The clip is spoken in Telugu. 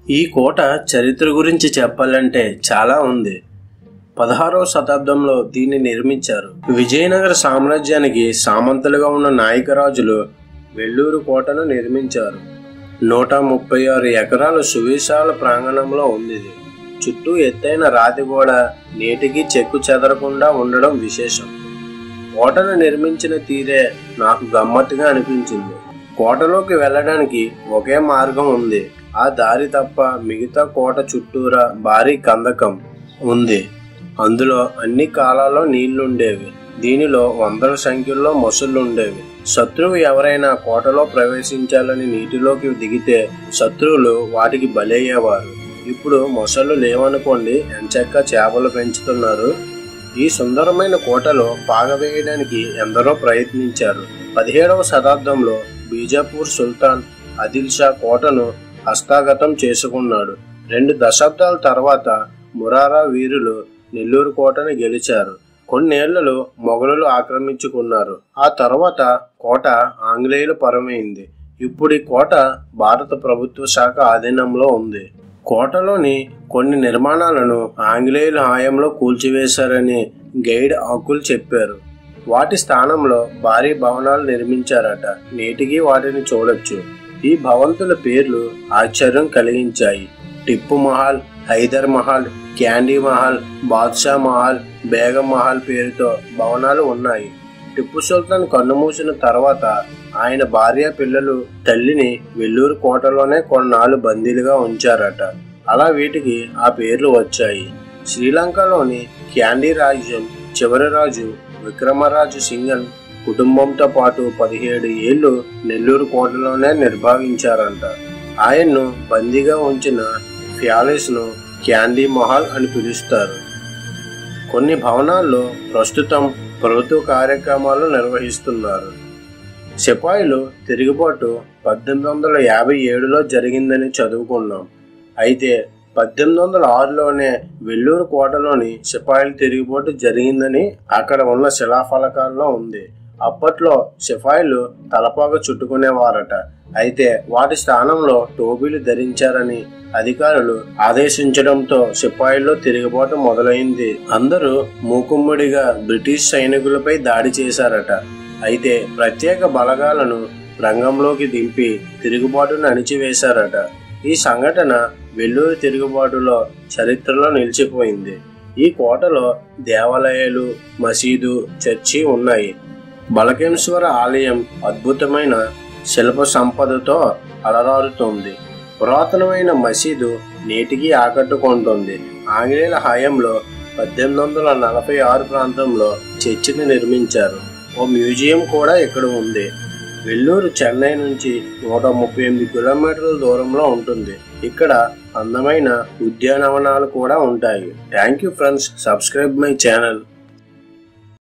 ఈ కోట చరిత్ర గురించి చెప్పాలంటే చాలా ఉంది. 16వ శతాబ్దంలో దీన్ని నిర్మించారు. విజయనగర సామ్రాజ్యానికి సామంతులుగా ఉన్న నాయకరాజులు వెల్లూరు కోటను నిర్మించారు. 136 ఎకరాల సువిశాల ప్రాంగణంలో ఉంది. చుట్టూ ఎత్తైన రాతి గోడ నేటికి చెక్కు చెదరకుండా ఉండడం విశేషం. కోటను నిర్మించిన తీరే నాకు గమ్మత్తుగా అనిపించింది. కోటలోకి వెళ్ళడానికి ఒకే మార్గం ఉంది. ఆ దారి తప్ప మిగతా కోట చుట్టూరా భారీ కందకం ఉంది. అందులో అన్ని కాలాల్లో నీళ్లుండేవి. దీనిలో వందల సంఖ్యలో మొసళ్ళుండేవి. శత్రువు ఎవరైనా కోటలో ప్రవేశించాలని నీటిలోకి దిగితే శత్రువులు వాటికి బలయ్యేవారు. ఇప్పుడు మొసళ్ళు లేవనుకోండి, ఎంచక్కా చేపలు పెంచుతున్నారు. ఈ సుందరమైన కోటలో పాగవేయడానికి ఎందరో ప్రయత్నించారు. 17వ శతాబ్దంలో బీజాపూర్ సుల్తాన్ ఆదిల్ షా కోటను హస్తగతం చేసుకున్నాడు. 2 దశాబ్దాల తర్వాత మురారా వీరులు నెల్లూరు కోటను గెలిచారు. కొన్నేళ్లలో మొఘలులు ఆక్రమించుకున్నారు. ఆ తర్వాత కోట ఆంగ్లేయుల పరమైంది. ఇప్పుడు ఈ కోట భారత ప్రభుత్వ శాఖ ఆధీనంలో ఉంది. కోటలోని కొన్ని నిర్మాణాలను ఆంగ్లేయుల హయాంలో కూల్చివేశారని గైడ్ ఆకులు చెప్పారు. వాటి స్థానంలో భారీ భవనాలు నిర్మించారట. నేటికి వాటిని చూడొచ్చు. ఈ భవంతుల పేర్లు ఆశ్చర్యం కలిగించాయి. టిప్పు మహల్, హైదర్ మహల్, క్యాండీ మహల్, బాద్షా మహల్, బేగం మహల్ పేరుతో భవనాలు ఉన్నాయి. టిప్పు సుల్తాన్ కన్నుమూసిన తర్వాత ఆయన భార్య పిల్లలు తల్లిని వెల్లూరు కోటలోనే కొన్నాళ్ళు బందీలుగా ఉంచారట. అలా వీటికి ఆ పేర్లు వచ్చాయి. శ్రీలంకలోని క్యాండీ రాజ్యం చివరి రాజు విక్రమరాజు సింగన్ కుటుంబంతో పాటు 17 ఏళ్లు నెల్లూరు కోటలోనే నిర్భాగించారంట. ఆయన్ను బందీగా ఉంచిన ప్యాలెస్ ను క్యాండీ మహల్ అని పిలుస్తారు. కొన్ని భవనాల్లో ప్రస్తుతం ప్రభుత్వ కార్యక్రమాలు నిర్వహిస్తున్నారు. సిపాయిలు తిరుగుబాటు 1857లో జరిగిందని చదువుకున్నాం. అయితే 1806లోనే వెల్లూరు కోటలోని సిపాయిల తిరుగుబాటు జరిగిందని అక్కడ ఉన్న శిలాఫలకాల్లో ఉంది. అప్పట్లో సిపాయిలు తలపాగా చుట్టుకునేవారట. అయితే వాటి స్థానంలో టోపీలు ధరించారని అధికారులు ఆదేశించడంతో సిపాయిల్లో తిరుగుబాటు మొదలైంది. అందరూ మూకుమ్మడిగా బ్రిటిష్ సైనికులపై దాడి చేశారట. అయితే ప్రత్యేక బలగాలను రంగంలోకి దింపి తిరుగుబాటును అణిచివేశారట. ఈ సంఘటన వెల్లూరు తిరుగుబాటులో చరిత్రలో నిలిచిపోయింది. ఈ కోటలో దేవాలయాలు, మసీదు, చర్చి ఉన్నాయి. బలకేశ్వర ఆలయం అద్భుతమైన శిల్ప సంపదతో అలరారుతోంది. పురాతనమైన మసీదు నేటికి ఆకట్టుకుంటుంది. ఆంగ్లేయుల హయాంలో 1846 ప్రాంతంలో చర్చిని నిర్మించారు. ఓ మ్యూజియం కూడా ఇక్కడ ఉంది. వెల్లూరు చెన్నై నుంచి 138 కిలోమీటర్ల దూరంలో ఉంటుంది. ఇక్కడ అందమైన ఉద్యానవనాలు కూడా ఉంటాయి. Thank you friends. Subscribe my channel.